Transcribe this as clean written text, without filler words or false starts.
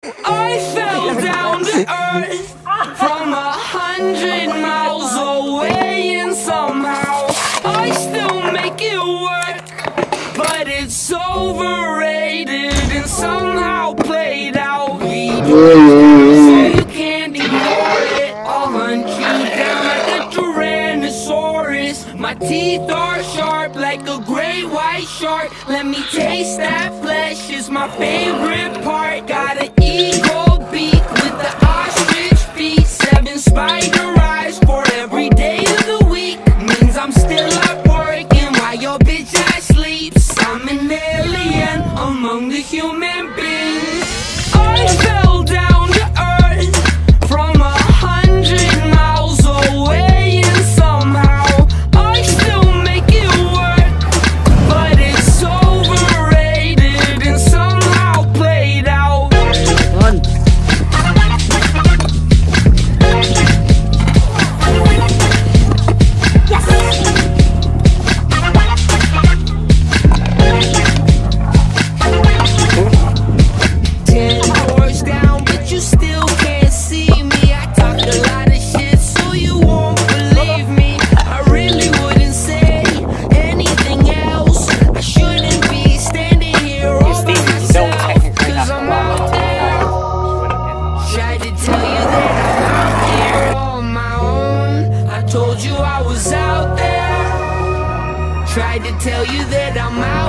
I fell down to earth from 100 miles away, and somehow I still make it work. But it's overrated and somehow played out. So you can't ignore it. I'll hunt you down like a Tyrannosaurus. My teeth are sharp like a great white shark. Let me taste that flesh, is my favorite part. Got an eagle beak with the ostrich feet, 7 spider eyes for every day of the week. Means I'm still up working while your bitch ass sleeps. I'm an alien among the human beings. I fell down to earth from 100 miles away, and somehow I still make it work. But it's overrated and somehow played out. One. Told you I was out there. Tried to tell you that I'm out.